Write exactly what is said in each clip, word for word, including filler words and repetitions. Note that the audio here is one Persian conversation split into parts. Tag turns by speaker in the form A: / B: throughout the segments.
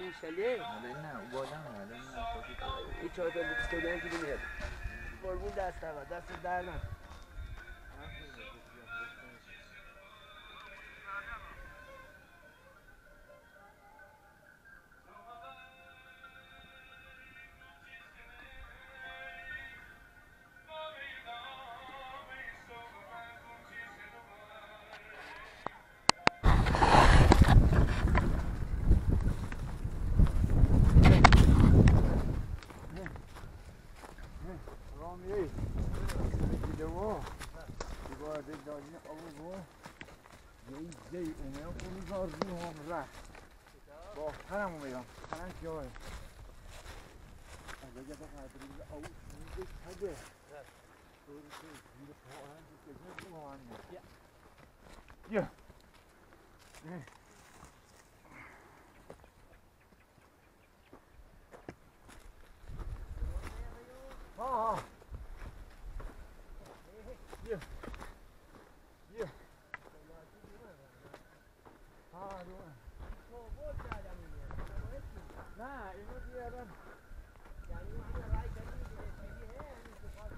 A: میشلی؟
B: نه اوبادم نه
A: این چهار تا کدوم که میاد قربون دست اول دست در نکن
B: رامیه دیده و دیگاه دیگه دادین آبو یه زی اومه کنی زارزی هم رفت با هرم اومه هرم جای از اگه تا خواهد بگید آبو شمیده کده طوری که زیر پاهن که کشنه پاهن یا ها ها یا یا ها روان نه اینو بیارم یعنی اون همه رای کردی میگه خیلی هه همین که پاس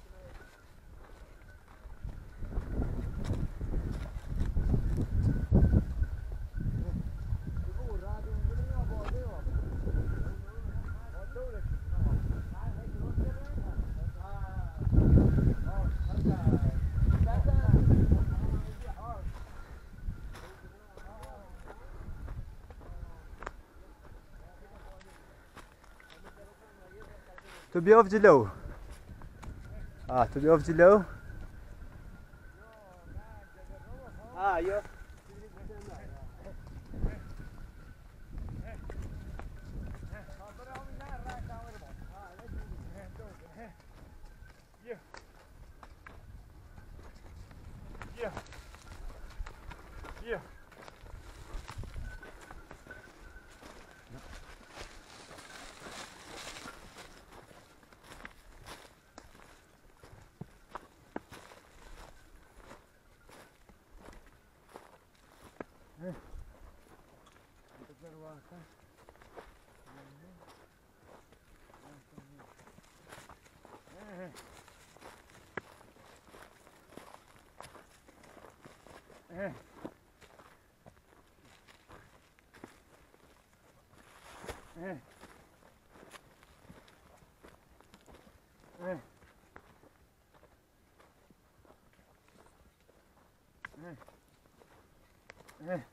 B: تو بیاف جلو آه تو بیاف جلو آه یا Yeah. Yeah. Eh. Eh. Eh. Eh. Eh. Eh.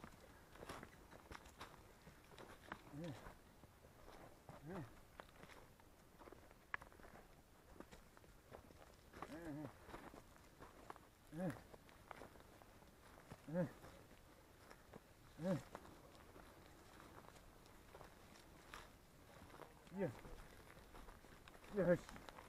B: Yeah. Yes.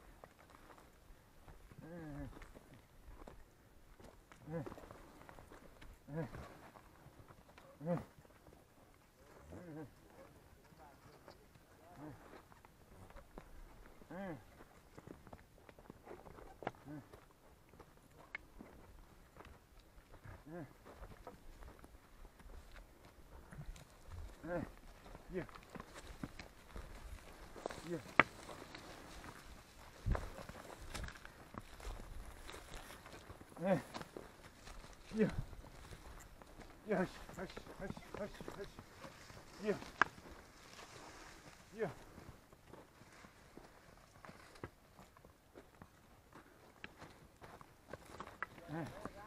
B: Yeah. Yeah. Eh. Yeah. Yes. Hush. Hush. Hush. Hush. Yeah. Yeah. Eh.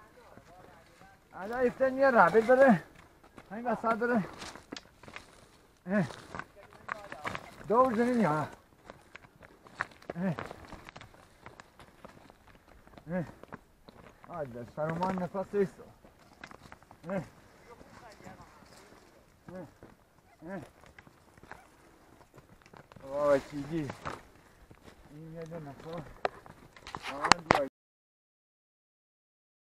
B: الان افتن یه رابط داره همین وسط داره اه. دور زنین یا اه. اه. آده سرمان نفس ایستو اه. اه. اه. وای چیدی این یه نفس آن